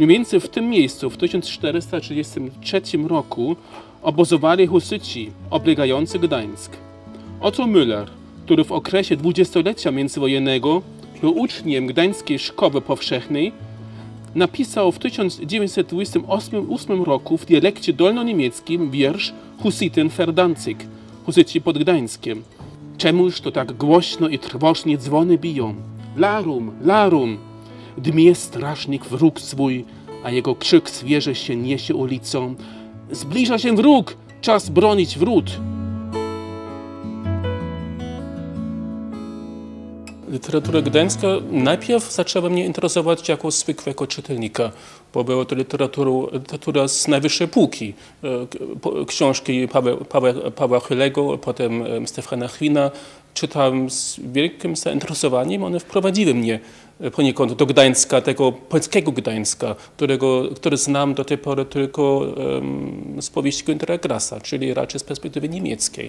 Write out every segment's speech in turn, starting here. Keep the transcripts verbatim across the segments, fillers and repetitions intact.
Mniej więcej w tym miejscu w tysiąc czterysta trzydziestym trzecim roku obozowali Husyci oblegający Gdańsk. Otto Müller, który w okresie dwudziestolecia międzywojennego był uczniem Gdańskiej Szkoły Powszechnej, napisał w tysiąc dziewięćset dwudziestym ósmym roku w dialekcie dolnoniemieckim wiersz Husyten für Danzig, Husyci pod Gdańskiem. Czemuż to tak głośno i trwożnie dzwony biją? Larum, larum! Dmie strasznik wróg swój, a jego krzyk zwierzę się niesie ulicą. Zbliża się wróg, czas bronić wrót. Literatura gdańska najpierw zaczęła mnie interesować jako zwykłego czytelnika, bo była to literatura, literatura z najwyższej półki. Książki Pawła, Pawła, Pawła Chylego, potem Stefana Chwina czytałem z wielkim zainteresowaniem. One wprowadziły mnie poniekąd do Gdańska, tego polskiego Gdańska, którego, który znam do tej pory tylko um, z powieści Günthera Grassa, czyli raczej z perspektywy niemieckiej.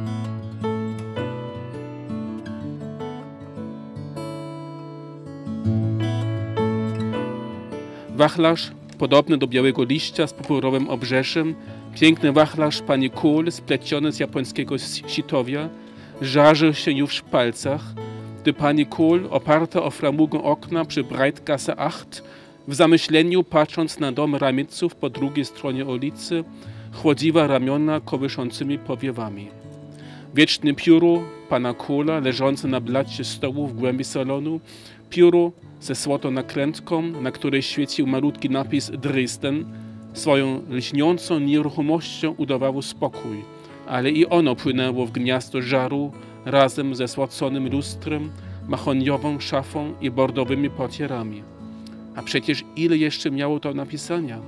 Wachlarz podobny do białego liścia z purpurowym obrzeżem, piękny wachlarz pani Kohl spleciony z japońskiego sitowia, żarzył się już w palcach, gdy pani Kohl, oparta o framugę okna przy Breitgasse acht, w zamyśleniu patrząc na dom Ramiców po drugiej stronie ulicy, chłodziła ramiona kołyszącymi powiewami. Wieczne pióro pana Kohla leżące na blacie stołu w głębi salonu, pióro ze złotą nakrętką, na której świecił malutki napis Dresden, swoją lśniącą nieruchomością udawało spokój, ale i ono płynęło w gniazdo żaru razem ze złoconym lustrem, mahoniową szafą i bordowymi portierami. A przecież ile jeszcze miało to napisania?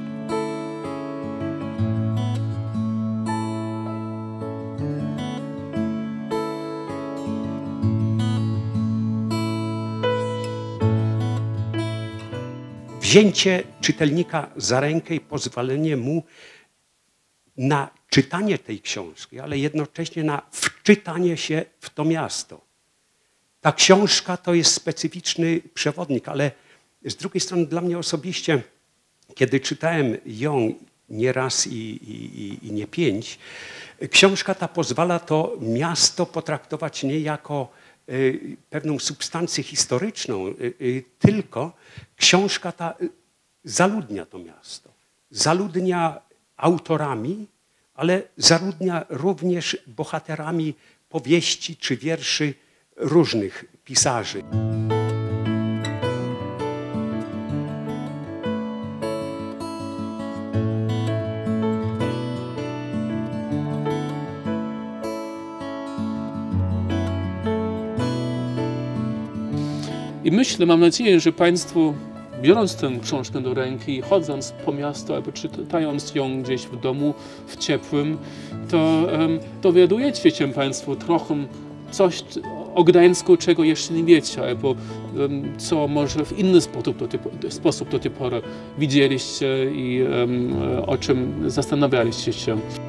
Wzięcie czytelnika za rękę i pozwolenie mu na czytanie tej książki, ale jednocześnie na wczytanie się w to miasto. Ta książka to jest specyficzny przewodnik, ale z drugiej strony dla mnie osobiście, kiedy czytałem ją nie raz i, i, i nie pięć, książka ta pozwala to miasto potraktować nie jako y, pewną substancję historyczną, y, y, tylko książka ta zaludnia to miasto. Zaludnia autorami, ale zaludnia również bohaterami powieści czy wierszy różnych pisarzy. I myślę, mam nadzieję, że Państwo, biorąc tę książkę do ręki i chodząc po miastu albo czytając ją gdzieś w domu, w ciepłym, to um, dowiadujecie się Państwo trochę coś o Gdańsku, czego jeszcze nie wiecie, albo um, co może w inny sposób do tej, sposób do tej pory widzieliście i um, o czym zastanawialiście się.